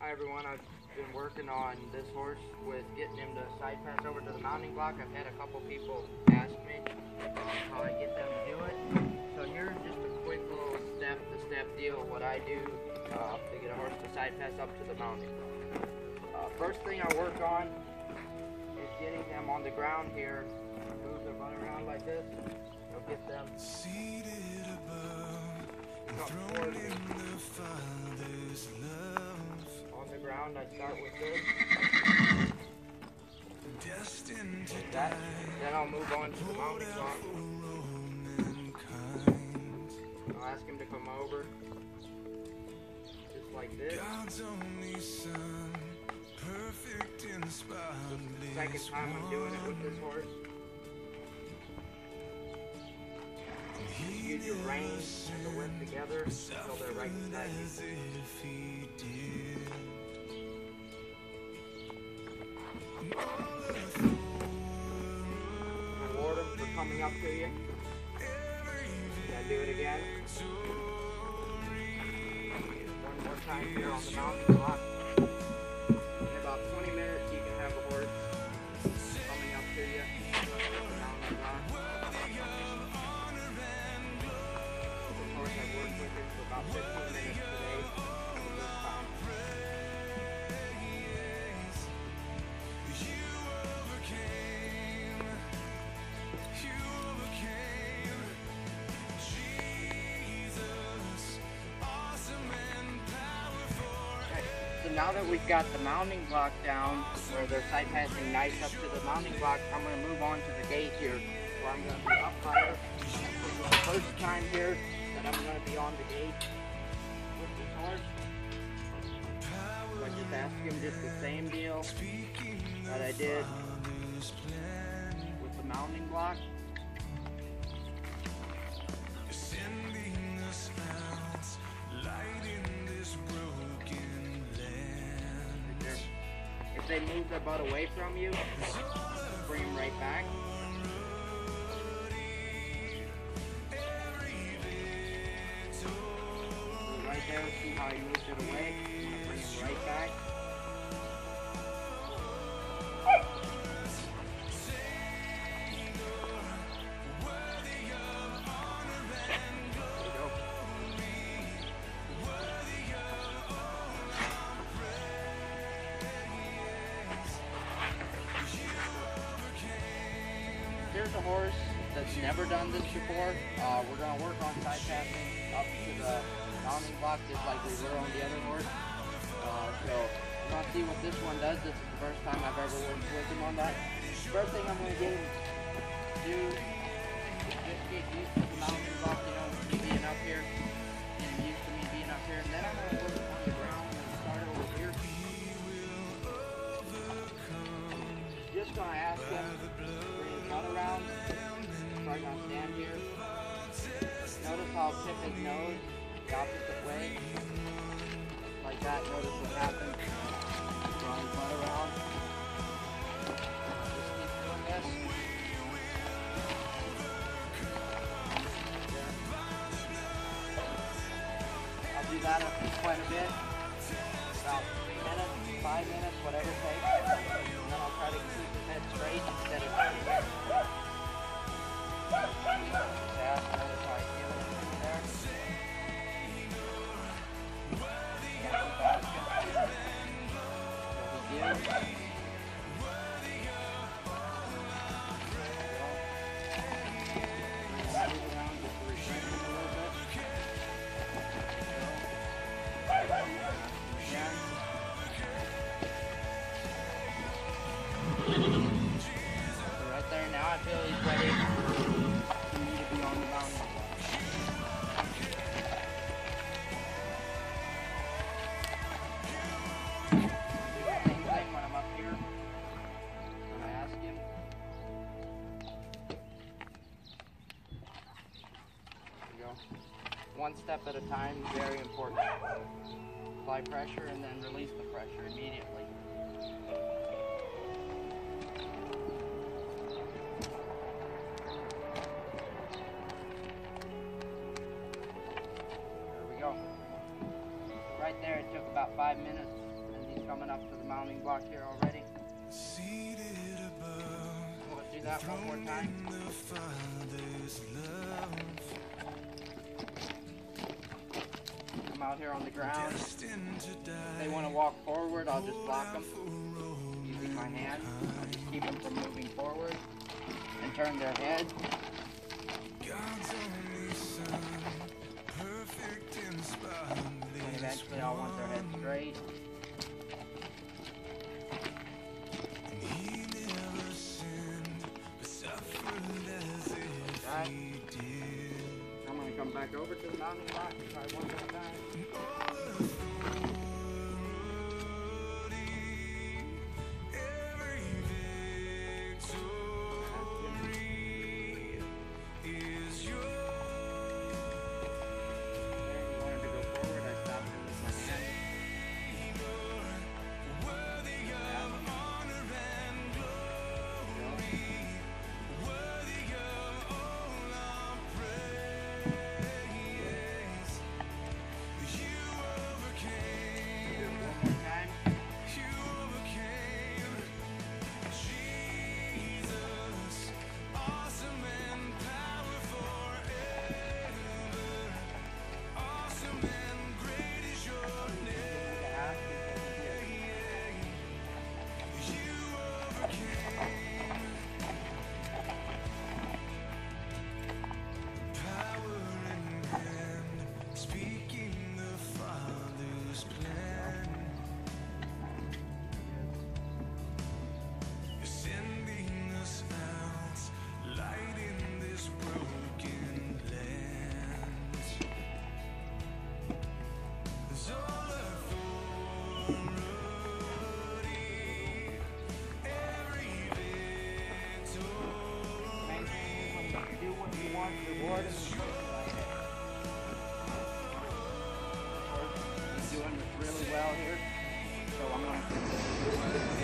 Hi everyone, I've been working on this horse with getting him to side pass over to the mounting block. I've had a couple people ask me how I get them to do it. So here's just a quick little step-to-step deal what I do to get a horse to side pass up to the mounting block. First thing I work on is getting them on the ground here. Move them run around like this. You'll get them seated above, thrown in the Father's love. On the ground, I start with this. Destined to that. Then I'll move on to the mounting block. I'll ask him to come over. Just like this. God's only Son, perfect in spotless. Second time I'm doing it with this horse. Use your reins and the whip together until they're right beside you. Reward him for coming up to you. Then do it again. One more time here on the mounting block. In about 20 minutes you can have a horse coming up to you on the mounting block. This horse I've worked with him for about 15 minutes today. This time. So now that we've got the mounting block down, where they're side passing nice up to the mounting block, I'm going to move on to the gate here, where I'm going to be up higher. This is the first time here that I'm going to be on the gate with this horse. So I just asked him just the same deal that I did with the mounting block. If they move their butt away from you, bring them right back. So right there, see how he moved it away? I'm going to bring him right back. Here's a horse that's never done this before. We're going to work on side passing up to the mounting block just like we were on the other horse. So we're going to see what this one does. This is the first time I've ever worked with him on that. First thing I'm going to get him to do is just get used to the mounting block, you know, me being up here, get him used to me being up here, and then I'm going to put him on the ground and start over here. Just going to ask him around, so I'm going to stand here. Notice how I'll tip his nose the opposite way. Like that, notice what happens. Draw his butt around. Just keep doing this. I'll do that quite a bit. About 3 minutes, 5 minutes, whatever it takes. And then I'll try to keep his head straight instead of turning it. Right there now, I feel he's ready for me to be on the mountain. Do the same thing when I'm up here. When I ask him. There we go. One step at a time, very important. Apply pressure and then release the pressure immediately. Right there, it took about 5 minutes, and He's coming up to the mounting block here already. Seated above, We'll do that one more time. in the Father's love, I'm out here on the ground. destined to If die. they want to walk forward, I'll just block them using my hand. I'll just keep them from moving forward and turn their head. God's only Son, perfect in spotless And eventually I'll want their head straight. And he never sinned, but suffered as if Right. he did. I'm going to come back over to the mounting block and try one more time. All authority, every victory is yours. There, he wanted to go forward. I stopped him with my hand. Worthy of honor and glory, worthy of all our praise. You overcame, Do it one more time. you overcame. Jesus, awesome and powerful forever. Awesome and great is your name. The axe is over here. You overcame. Power in hand, speaking the Father's plan. You're sending us out, light in this broken land. There's all authority, every Main victory. thing is when you do what you want, reward him. He's doing really well here. So I'm going to